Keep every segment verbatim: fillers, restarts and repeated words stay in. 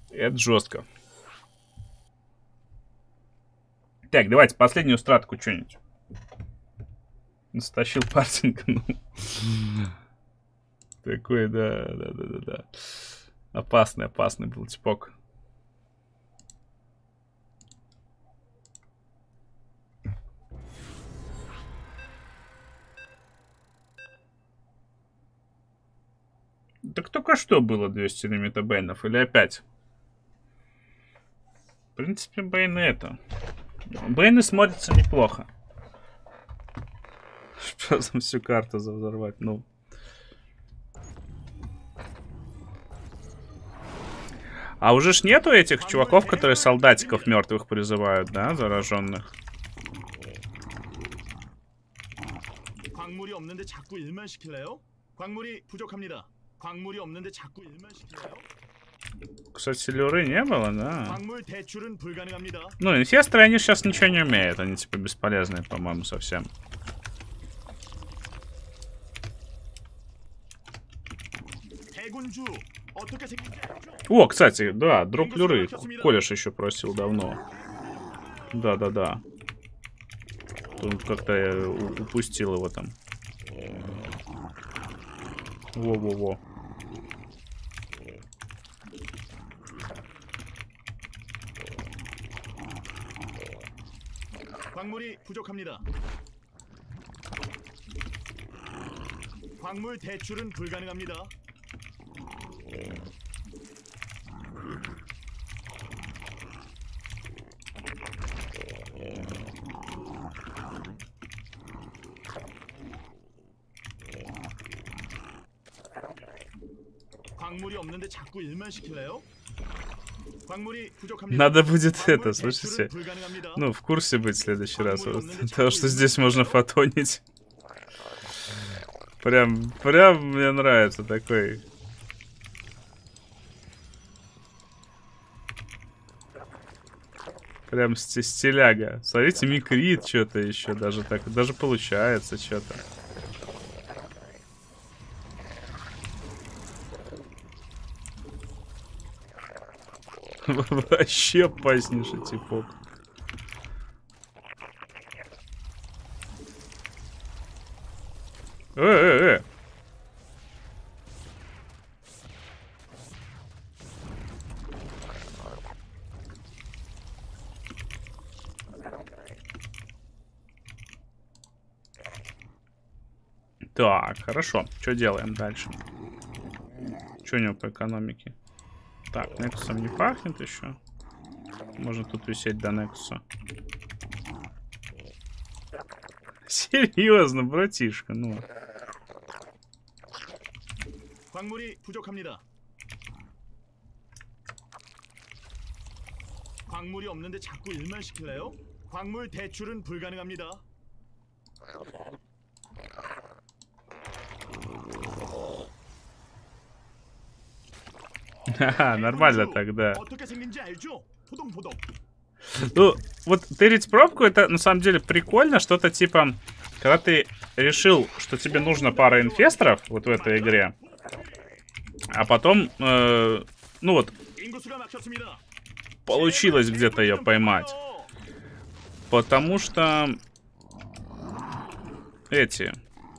Это жестко. Так, давайте последнюю стратку что-нибудь. Стащил Партинг. Ну. Такой, да, да, да, да, да. Опасный, опасный был типок. Так только что было двести лимита бейнов, или опять? В принципе, бейны это. Бейны смотрятся неплохо. Просто всю карту взорвать, ну. А уже ж нету этих чуваков, которые солдатиков мертвых призывают, да, зараженных? Кстати, люры не было, да? Ну, инфесторы, они сейчас ничего не умеют. Они, типа, бесполезные, по-моему, совсем. О, кстати, да, дроп люры. Колеш еще просил давно. Да-да-да. Тут как-то я упустил его там. Во-во-во. 광물이 부족합니다. 광물 대출은 불가능합니다. 광물이 없는데 자꾸 일만 시킬래요? Надо будет это, слышите? Ну, в курсе быть в следующий раз. Вот, того, что здесь можно фотонить. Прям, прям мне нравится такой. Прям стиляга. Смотрите, микрит что-то еще даже так. Даже получается что-то. Вообще опаснейший типок. Э-э-э. Так, хорошо. Что делаем дальше? Что у него по экономике? Так, Нексусом не пахнет еще. Можно тут висеть до Нексуса. Серьезно, братишка, ну. 광물이 부족합니다. 광물이 없는데 자꾸 일만 시킬래요? 광물 대출은 불가능합니다. Ха-ха, нормально тогда. Ну, вот тырить пробку, это на самом деле прикольно. Что-то типа, когда ты решил, что тебе нужно пара инфесторов вот в этой игре, а потом, э, ну вот, получилось где-то ее поймать. Потому что эти...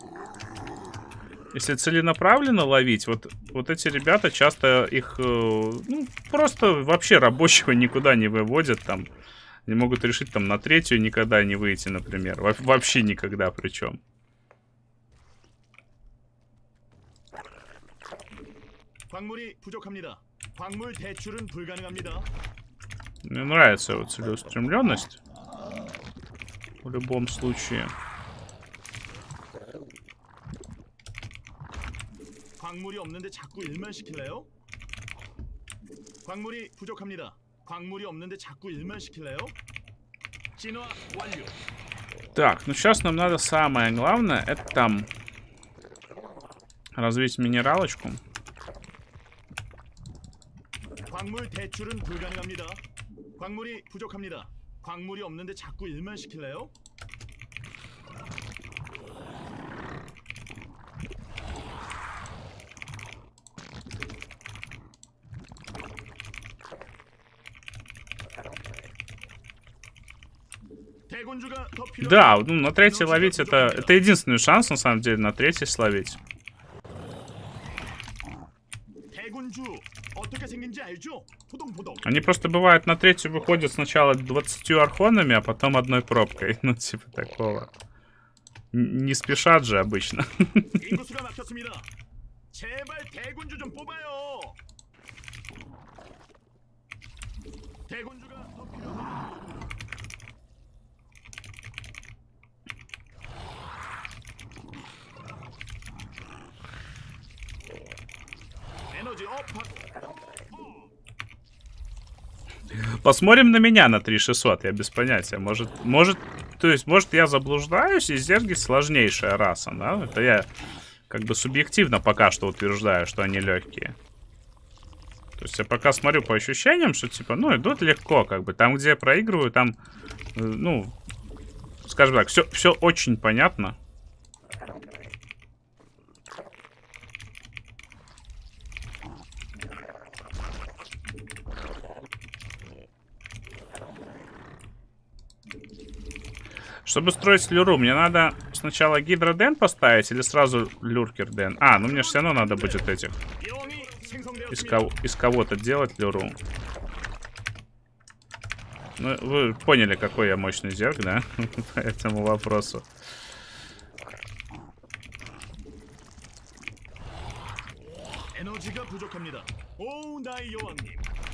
Если целенаправленно ловить, вот, вот эти ребята часто их, э, ну, просто вообще рабочего никуда не выводят там. Не могут решить там на третью никогда не выйти, например. Во вообще никогда причем. Мне нравится его целеустремленность. В любом случае. 광물이 없는데 자꾸 일만 시킬래요? 광물이 부족합니다. 광물이 없는데 자꾸 일만 시킬래요? 진화 완료. Так, ну сейчас нам надо самое главное, это там развить минералочку. 광물 대출은 불가능합니다. 광물이 부족합니다. 광물이 없는데 자꾸 일만 시킬래요? 대군주가 더 필요합니다. Да, ну на третий ловить это, это единственный шанс, на самом деле, на третий словить. 대군주 어떻게 생긴지 알죠? 포동포동. Они просто бывают на третью выходят сначала двадцатью архонами, а потом одной пробкой. Ну, типа такого. Н- Не спешат же обычно. 인구수가 막혔습니다. 제발 대군주 좀 뽑아요. 대군주가 더 필요합니다. 에너지 업. Посмотрим на меня на три шестьсот, я без понятия. Может, может, то есть, может, я заблуждаюсь, и зерги сложнейшая раса, да? Это я как бы субъективно пока что утверждаю, что они легкие. То есть я пока смотрю по ощущениям, что типа, ну, идут легко, как бы. Там, где я проигрываю, там, э, ну, скажем так, все, все очень понятно. Чтобы строить люру, мне надо сначала гидроден поставить или сразу люркерден? А, ну мне же все равно надо будет этих из, кого, из кого-то делать люру. Ну, вы поняли, какой я мощный зерг, да? По этому вопросу. 에너지가 부족합니다. 오, 나의 여왕님.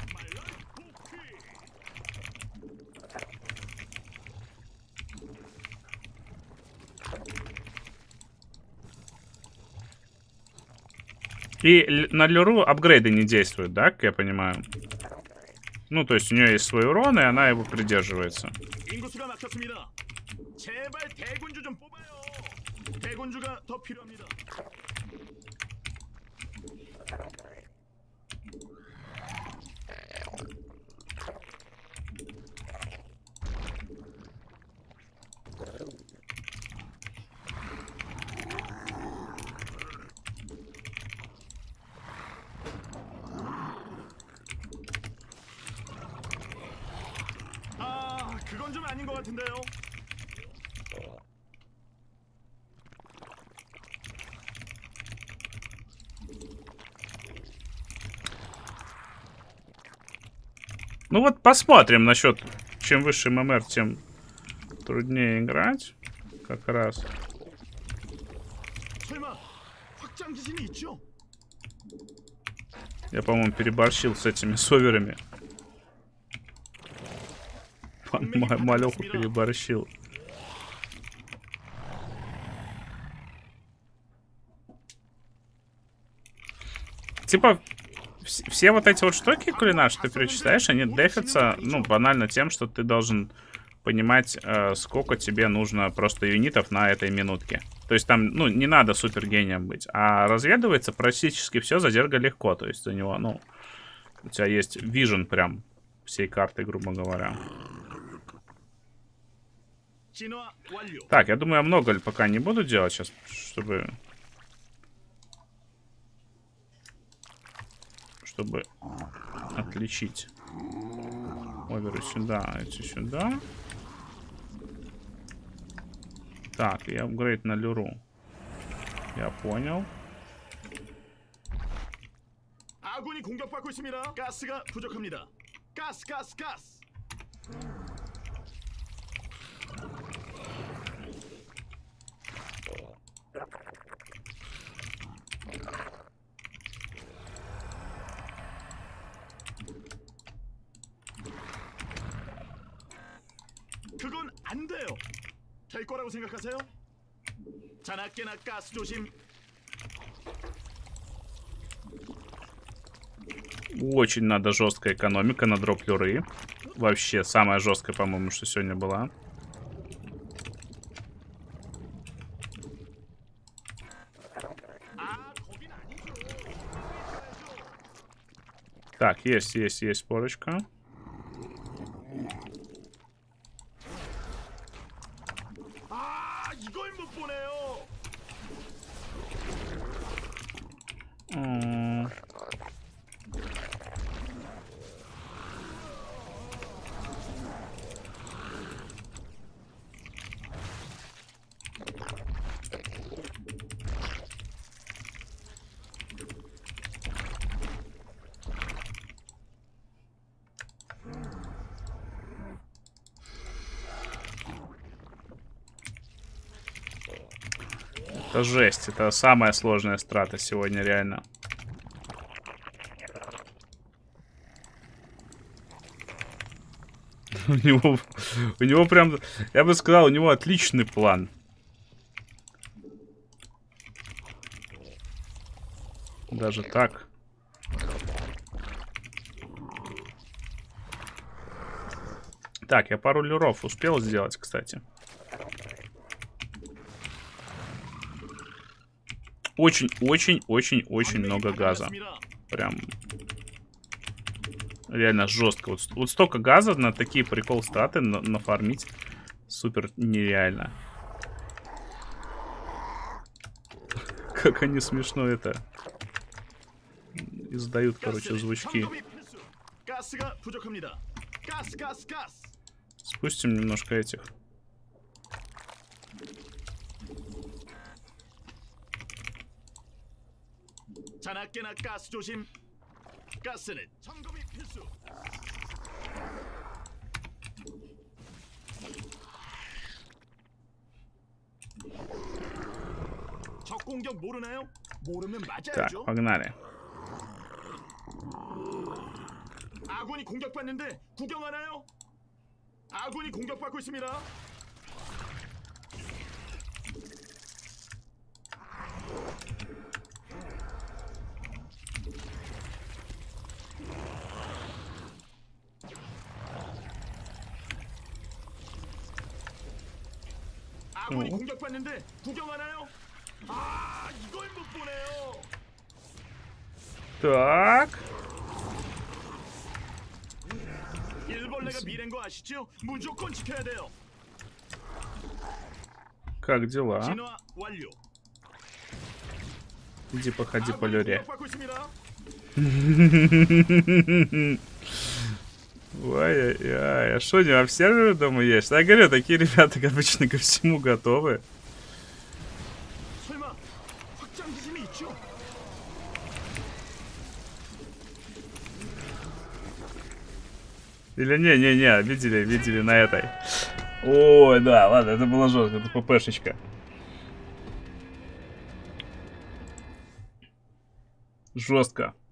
И на люру апгрейды не действуют, да, как я понимаю? Ну, то есть у нее есть свой урон, и она его придерживается. 인구수가 막혔습니다. 제발 대군주 좀 뽑아요. 대군주가 더 필요합니다. 아, 그건 좀 아닌 것 같은데요. Ну вот посмотрим насчет, чем выше ММР, тем труднее играть. Как раз. 설마 확장 기신이 있죠? Я, по-моему, переборщил с этими соверами. Малеху переборщил. Типа, вс- все вот эти вот штуки кулинар, что ты перечисляешь, они дефятся, ну, банально тем, что ты должен понимать, э, сколько тебе нужно просто юнитов на этой минутке. То есть там, ну, не надо супер гением быть. А разведывается практически все за зерга легко. То есть у него, ну, у тебя есть вижен прям всей карты, грубо говоря. 진화 완료. Так, я думаю, я много пока не буду делать сейчас, чтобы... Чтобы отличить. Оверы сюда, эти сюда. Так, и апгрейд на люру. Я понял. 아군이 공격받고 있습니다. 가스가 부족합니다. 가스, 가스, 가스. 그건 안 돼요. 될 거라고 생각하세요? 자나깨나 가스 조심. Очень надо жесткая экономика на дроп люры. Вообще, самая жесткая, по-моему, что сегодня была. Так, есть, есть, есть порочка. 아, 이걸 못 보네요. М. Это жесть. Это самая сложная страта сегодня, реально. У него, у него прям, я бы сказал, у него отличный план. Даже так. Так, я пару люров успел сделать, кстати. Очень-очень-очень-очень много газа. Прям реально жестко. Вот, вот столько газа на такие прикол статы на, нафармить. Супер нереально. Как они смешно это издают, короче, звучки. Спустим немножко этих. Так, погнали. 아군이 공격받는데 구경하나요? 아군이 공격받고 있습니다. 아군이 공격받는데 구경하나요? 아, 이걸 못 보네요. Так. Как дела? Иди походи по люре. Ой-ой-ой, а что, не во все же дома есть? Я говорю, такие ребята обычно ко всему готовы. Или не-не-не, видели, видели на этой. Ой, да, ладно, это было жестко, это ППшечка. Жестко.